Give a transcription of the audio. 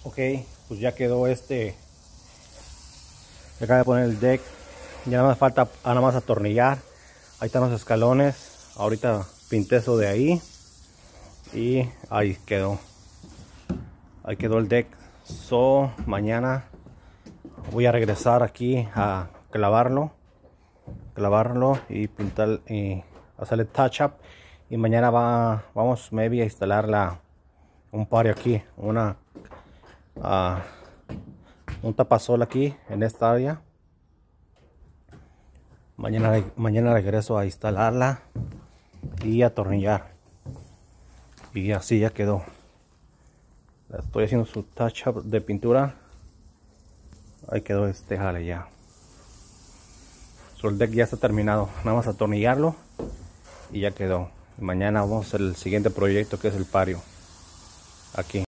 Ok, pues ya quedó acaba de poner el deck. Ya nada más falta nada más atornillar. Ahí están los escalones. Ahorita pinté eso de ahí. Y ahí quedó. Ahí quedó el deck. Mañana voy a regresar aquí a clavarlo y pintar y hacerle touch up. Y mañana vamos maybe a instalar un patio aquí, un tapasol aquí en esta área. Mañana regreso a instalarla y atornillar. Y así ya quedó. Estoy haciendo su touch up de pintura. Ahí quedó jale ya. El deck ya está terminado. Nada más atornillarlo y ya quedó. Mañana vamos a hacer el siguiente proyecto, que es el patio aquí.